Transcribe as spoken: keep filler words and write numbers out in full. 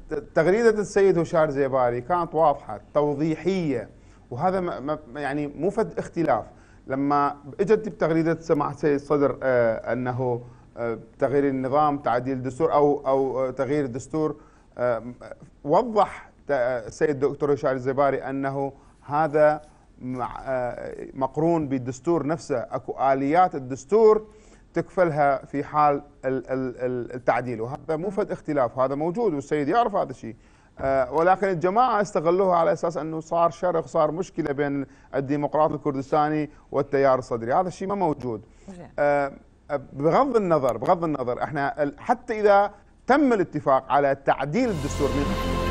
تغريدة السيد هشام زيباري كانت واضحة توضيحية، وهذا ما يعني مو فد اختلاف. لما اجت بتغريدة سماحة السيد الصدر آه انه آه تغيير النظام تعديل الدستور او او تغيير الدستور، آه وضح السيد الدكتور هشام زيباري انه هذا مقرون بالدستور نفسه، اكو آليات الدستور تكفلها في حال التعديل، وهذا مو فد اختلاف، هذا موجود والسيد يعرف هذا الشيء. أه ولكن الجماعه استغلوها على اساس انه صار شرخ، صار مشكله بين الديمقراط الكردستاني والتيار الصدري، هذا الشيء ما موجود. أه بغض النظر بغض النظر احنا حتى اذا تم الاتفاق على تعديل الدستور من